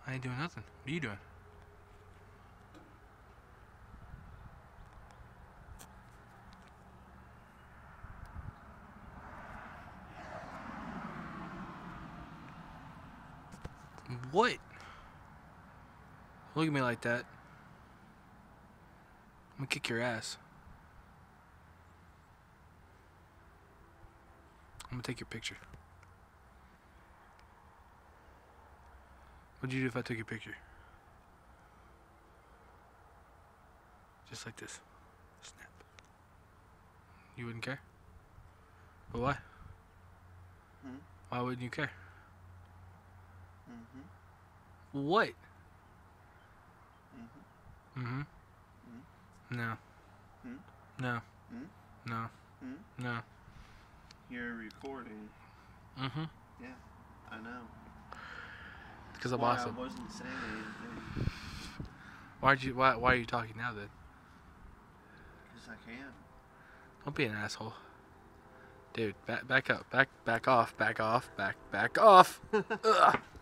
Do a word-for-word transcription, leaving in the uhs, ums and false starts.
I ain't doing nothing. What are you doing? What? Look at me like that. I'm gonna kick your ass. I'm gonna take your picture. What'd you do if I took your picture? Just like this. Snap. You wouldn't care? But why? Hmm? Why wouldn't you care? Mm-hmm. What? Mm-hmm. Mm-hmm. Mm-hmm. No. Hmm? No. Hmm? No. Hmm? No. You're recording. Mm-hmm. Yeah, I know. Because I'm Why awesome. I wasn't saying anything. Why'd you? Why? Why are you talking now then? Because I can. Don't be an asshole, dude. Back, back up. Back, back off. Back off. Back, back off. Ugh.